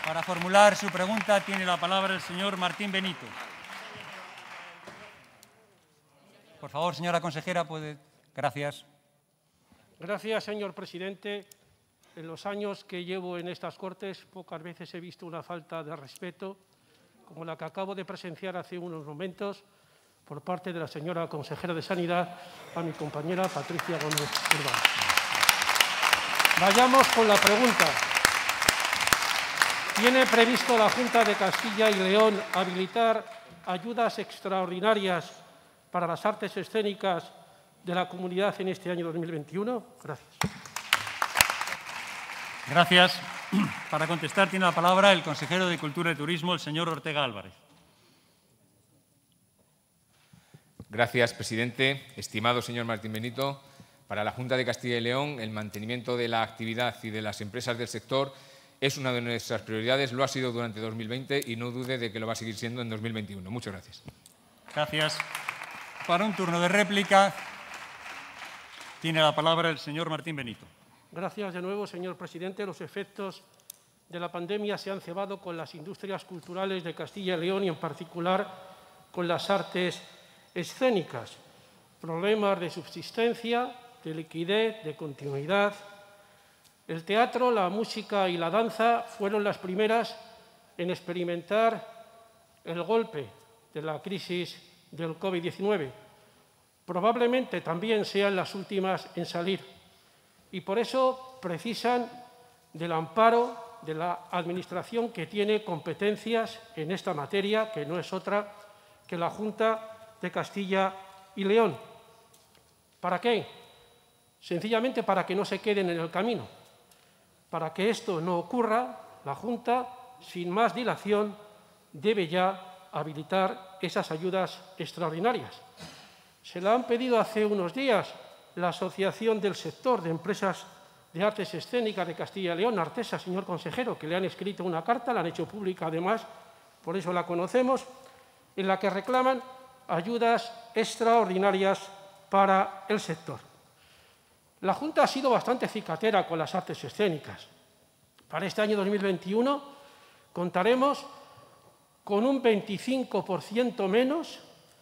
Para formular su pregunta tiene la palabra el señor Martín Benito. Por favor, señora consejera, puede. Gracias. Gracias, señor presidente. En los años que llevo en estas Cortes, pocas veces he visto una falta de respeto como la que acabo de presenciar hace unos momentos por parte de la señora consejera de Sanidad a mi compañera Patricia Gómez Urbán. Vayamos con la pregunta. ¿Tiene previsto la Junta de Castilla y León habilitar ayudas extraordinarias para las artes escénicas de la comunidad en este año 2021? Gracias. Gracias. Para contestar tiene la palabra el consejero de Cultura y Turismo, el señor Ortega Álvarez. Gracias, presidente. Estimado señor Martín Benito, para la Junta de Castilla y León, el mantenimiento de la actividad y de las empresas del sector es una de nuestras prioridades, lo ha sido durante 2020 y no dude de que lo va a seguir siendo en 2021. Muchas gracias. Gracias. Para un turno de réplica tiene la palabra el señor Martín Benito. Gracias de nuevo, señor presidente. Los efectos de la pandemia se han cebado con las industrias culturales de Castilla y León y, en particular, con las artes escénicas. Problemas de subsistencia, de liquidez, de continuidad. El teatro, la música y la danza fueron las primeras en experimentar el golpe de la crisis del COVID-19. Probablemente también sean las últimas en salir y por eso precisan del amparo de la Administración, que tiene competencias en esta materia, que no es otra que la Junta de Castilla y León. ¿Para qué? Sencillamente para que no se queden en el camino. Para que esto no ocurra, la Junta, sin más dilación, debe ya habilitar esas ayudas extraordinarias. Se la han pedido hace unos días la Asociación del Sector de Empresas de Artes Escénicas de Castilla y León, Artesa, señor consejero, que le han escrito una carta, la han hecho pública además, por eso la conocemos, en la que reclaman ayudas extraordinarias para el sector. La Junta ha sido bastante cicatera con las artes escénicas. Para este año 2021 contaremos con un 25% menos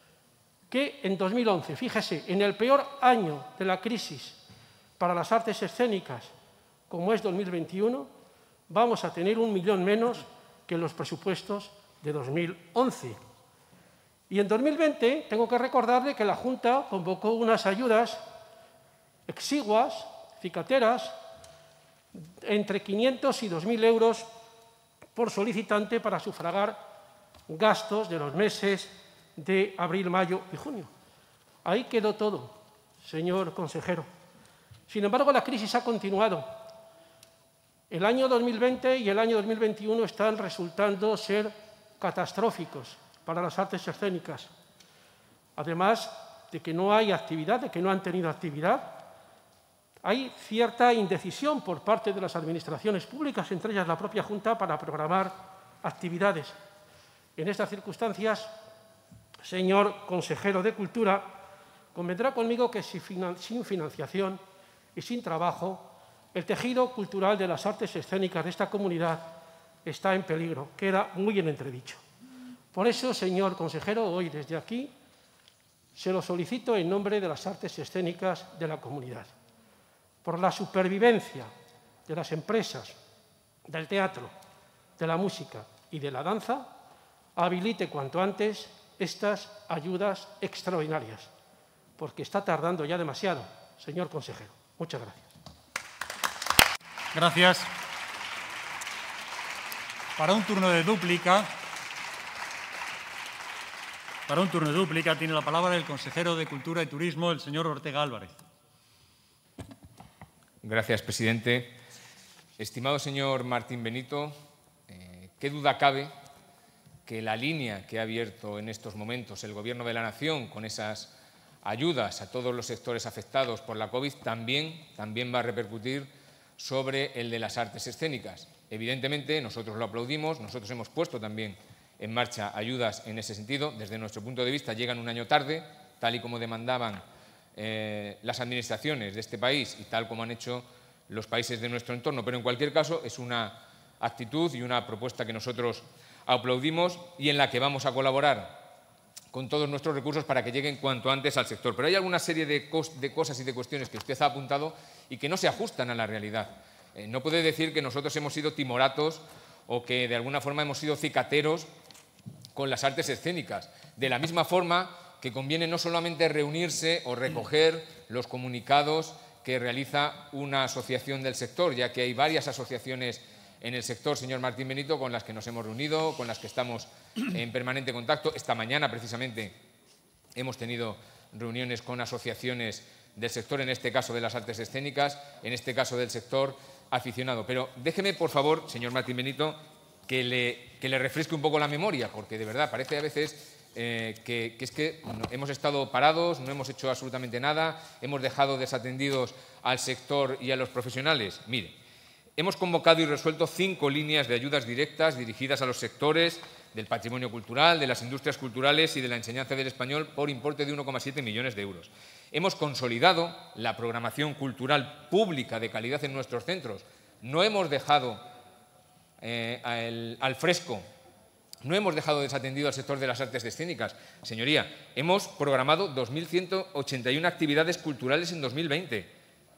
que en 2011. Fíjese, en el peor año de la crisis para las artes escénicas, como es 2021, vamos a tener 1 millón menos que en los presupuestos de 2011. Y en 2020 tengo que recordarle que la Junta convocó unas ayudas exiguas, cicateras, entre 500 y 2.000 euros por solicitante para sufragar gastos de los meses de abril, mayo y junio. Ahí quedó todo, señor consejero. Sin embargo, la crisis ha continuado. El año 2020 y el año 2021 están resultando ser catastróficos para las artes escénicas. Además de que no hay actividad, de que no han tenido actividad, hay cierta indecisión por parte de las administraciones públicas, entre ellas la propia Junta, para programar actividades. En estas circunstancias, señor consejero de Cultura, convendrá conmigo que sin financiación y sin trabajo, el tejido cultural de las artes escénicas de esta comunidad está en peligro, queda muy en entredicho. Por eso, señor consejero, hoy desde aquí se lo solicito en nombre de las artes escénicas de la comunidad. Por la supervivencia de las empresas, del teatro, de la música y de la danza, habilite cuanto antes estas ayudas extraordinarias, porque está tardando ya demasiado, señor consejero. Muchas gracias. Gracias. Para un turno de dúplica tiene la palabra el consejero de Cultura y Turismo, el señor Ortega Álvarez. Gracias, presidente. Estimado señor Martín Benito, qué duda cabe que la línea que ha abierto en estos momentos el Gobierno de la Nación con esas ayudas a todos los sectores afectados por la COVID también va a repercutir sobre el de las artes escénicas. Evidentemente, nosotros lo aplaudimos, nosotros hemos puesto también en marcha ayudas en ese sentido. Desde nuestro punto de vista llegan un año tarde, tal y como demandaban las administraciones de este país y tal como han hecho los países de nuestro entorno, pero en cualquier caso es una actitud y una propuesta que nosotros aplaudimos y en la que vamos a colaborar con todos nuestros recursos para que lleguen cuanto antes al sector. Pero hay alguna serie de cosas y de cuestiones que usted ha apuntado y que no se ajustan a la realidad. No puede decir que nosotros hemos sido timoratos o que de alguna forma hemos sido cicateros con las artes escénicas. De la misma forma que conviene no solamente reunirse o recoger los comunicados que realiza una asociación del sector, ya que hay varias asociaciones en el sector, señor Martín Benito, con las que nos hemos reunido, con las que estamos en permanente contacto. Esta mañana, precisamente, hemos tenido reuniones con asociaciones del sector, en este caso de las artes escénicas, en este caso del sector aficionado. Pero déjeme, por favor, señor Martín Benito, que le refresque un poco la memoria, porque de verdad parece a veces que es que hemos estado parados, no hemos hecho absolutamente nada, hemos dejado desatendidos al sector y a los profesionales. Mire, hemos convocado y resuelto 5 líneas de ayudas directas dirigidas a los sectores del patrimonio cultural, de las industrias culturales y de la enseñanza del español por importe de 1,7 millones de euros. Hemos consolidado la programación cultural pública de calidad en nuestros centros. No hemos dejado al fresco, no hemos dejado desatendido al sector de las artes escénicas. Señoría, hemos programado 2.181 actividades culturales en 2020,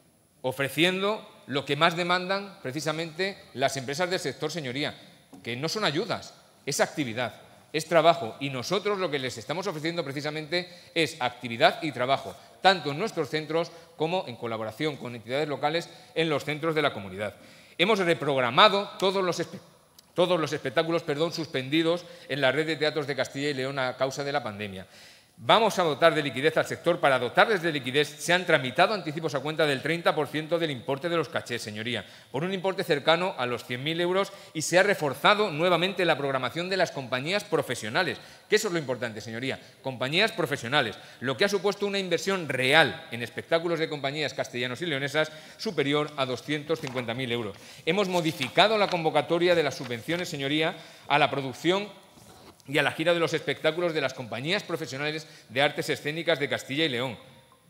ofreciendo lo que más demandan precisamente las empresas del sector, señoría, que no son ayudas, es actividad, es trabajo. Y nosotros lo que les estamos ofreciendo precisamente es actividad y trabajo, tanto en nuestros centros como en colaboración con entidades locales en los centros de la comunidad. Hemos reprogramado todos los espectáculos suspendidos en la red de teatros de Castilla y León a causa de la pandemia. Vamos a dotar de liquidez al sector. Para dotarles de liquidez se han tramitado anticipos a cuenta del 30% del importe de los cachés, señoría, por un importe cercano a los 100.000 euros, y se ha reforzado nuevamente la programación de las compañías profesionales, que eso es lo importante, señoría, compañías profesionales, lo que ha supuesto una inversión real en espectáculos de compañías castellanos y leonesas superior a 250.000 euros. Hemos modificado la convocatoria de las subvenciones, señoría, a la producción y a la gira de los espectáculos de las compañías profesionales de artes escénicas de Castilla y León,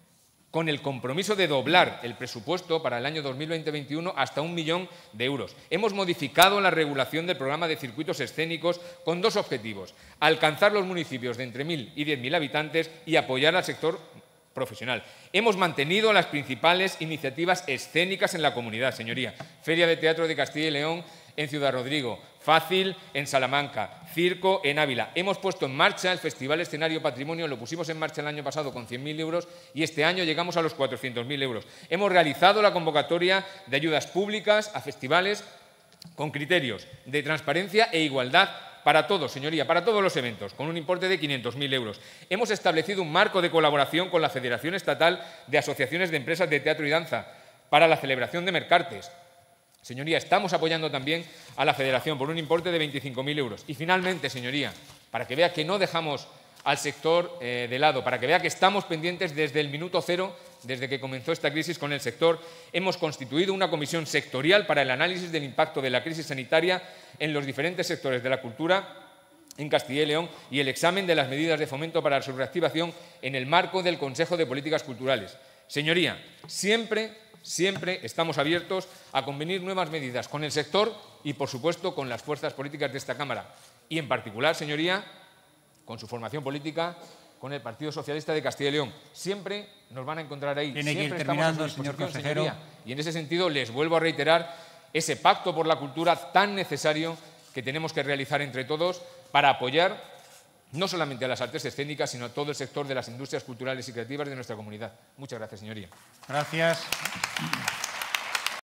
con el compromiso de doblar el presupuesto para el año 2020-21 hasta 1 millón de euros. Hemos modificado la regulación del programa de circuitos escénicos con 2 objetivos: alcanzar los municipios de entre 1.000 y 10.000 habitantes y apoyar al sector profesional. Hemos mantenido las principales iniciativas escénicas en la comunidad, señoría. Feria de Teatro de Castilla y León en Ciudad Rodrigo, Fácil en Salamanca, Circo en Ávila. Hemos puesto en marcha el Festival Escenario Patrimonio, lo pusimos en marcha el año pasado con 100.000 euros y este año llegamos a los 400.000 euros. Hemos realizado la convocatoria de ayudas públicas a festivales con criterios de transparencia e igualdad para todos, señoría, para todos los eventos, con un importe de 500.000 euros. Hemos establecido un marco de colaboración con la Federación Estatal de Asociaciones de Empresas de Teatro y Danza para la celebración de Mercartes. Señoría, estamos apoyando también a la Federación por un importe de 25.000 euros. Y finalmente, señoría, para que vea que no dejamos al sector de lado, para que vea que estamos pendientes desde el minuto cero, desde que comenzó esta crisis con el sector, hemos constituido una comisión sectorial para el análisis del impacto de la crisis sanitaria en los diferentes sectores de la cultura en Castilla y León y el examen de las medidas de fomento para su reactivación en el marco del Consejo de Políticas Culturales. Señoría, siempre estamos abiertos a convenir nuevas medidas con el sector y, por supuesto, con las fuerzas políticas de esta Cámara. Y, en particular, señoría, con su formación política, con el Partido Socialista de Castilla y León. Siempre nos van a encontrar ahí. Tiene que ir Siempre terminando, estamos a su señor disposición, consejero. señoría. Y, en ese sentido, les vuelvo a reiterar ese pacto por la cultura tan necesario que tenemos que realizar entre todos para apoyar no solamente a las artes escénicas, sino a todo el sector de las industrias culturales y creativas de nuestra comunidad. Muchas gracias, señoría. Gracias.